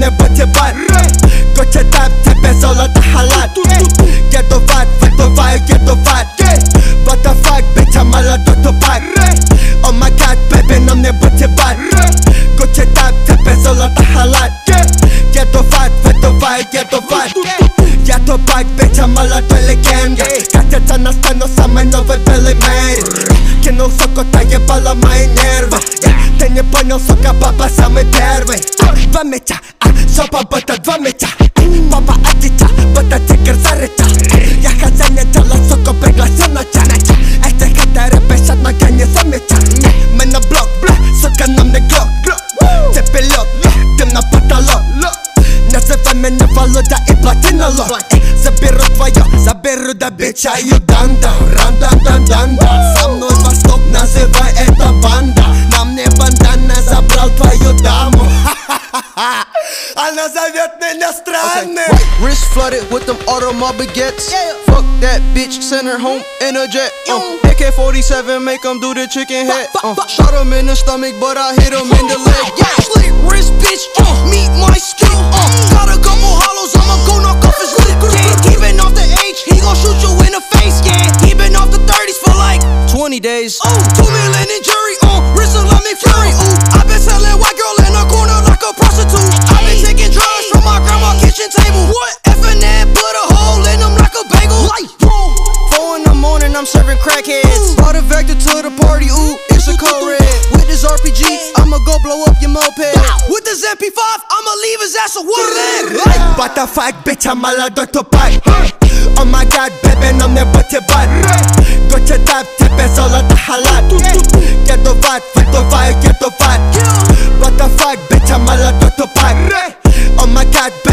mnie bătiebat Goce tap, te pe solo ta halat Ghetovat, fătovat, ghetovat What the fuck, bitch, am ala totopat Oh my god, baby, n-am ne bătiebat Goce tap, te pe solo ta halat Ghetovat, fătovat, ghetovat Ghetovat, bitch, am ala to legenda Kateța nasta no samej nowe byle meri Kinął sokota, jebala moje nerwy Ten nie poнял, сука, папа самый первый Два меча, жопа будто два меча Папа отвеча, будто тигр зарыча Я хозяин тела, сука, пригласил на чай Эти хейтеры пишут, но я не замечаю Мы на блок, сука, нам не глок Цепи лед, дым на потолок Называй меня Володя и платинолог Заберу твое, заберу до бича Юданда, ран-дан-дан-дан-дан Со мной восток, называй это банда На мне бандана, забрал твою даму Она зовет меня странным Wrist flooded with them Audemars baguettes Fuck that bitch, send her home in a jet AK-47, make him do the chicken head Shot him in the stomach, but I hit him in the leg Slick wrist bitch, meet my stick Got a couple hollows, I'ma go knock off his lip He been off the H, he gon' shoot you in the face He been off the 30s for like 20 days 2 million in jury, wrist Islamic fury I been selling white girl in the corner like a prostitute I been taking drugs from my grandma's kitchen table F&N put a hole in them like a bagel 4 in the morning, I'm serving crackheads Brought a Vector to the party, it's a code red With this RPG, I'ma go blow up your moped With this MP5, I'ma leave his ass a woodland What the fuck, bitch, am ala totopat Oh my god, baby, n-am ne bătiebat Goce tap, te pe solo ta halat Ghetovat, fătovat, ghetovat What the fuck, bitch, am ala totopat Oh my god,